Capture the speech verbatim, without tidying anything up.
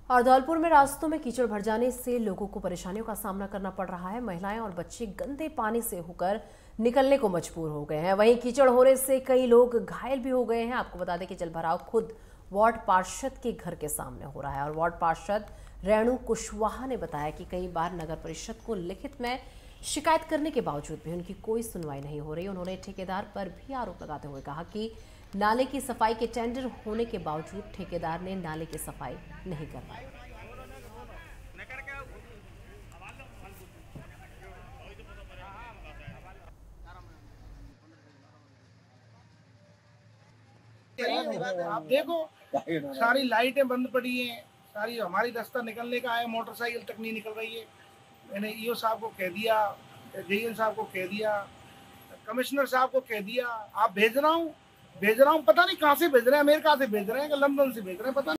और धौलपुर में रास्तों में कीचड़ भर जाने से लोगों को परेशानियों का सामना करना पड़ रहा है। महिलाएं और बच्चे गंदे पानी से होकर निकलने को मजबूर हो गए हैं। वहीं कीचड़ होने से कई लोग घायल भी हो गए हैं। आपको बता दें कि जलभराव खुद वार्ड पार्षद के घर के सामने हो रहा है और वार्ड पार्षद रेणु कुशवाहा ने बताया कि कई बार नगर परिषद को लिखित में शिकायत करने के बावजूद भी उनकी कोई सुनवाई नहीं हो रही। उन्होंने ठेकेदार पर भी आरोप लगाते हुए कहा कि नाले की सफाई के टेंडर होने के बावजूद ठेकेदार ने नाले की सफाई नहीं करवाई। आप देखो सारी लाइटें बंद पड़ी हैं, सारी हमारी रास्ता निकलने का है, मोटरसाइकिल तक नहीं निकल रही है। मैंने ईओ साहब को कह दिया, जेईएन साहब को कह दिया, कमिश्नर साहब को कह दिया, आप भेज रहा हूँ भेज रहा हूँ पता नहीं कहाँ से भेज रहे हैं, अमेरिका से भेज रहे हैं कि लंदन से भेज रहे हैं, पता नहीं।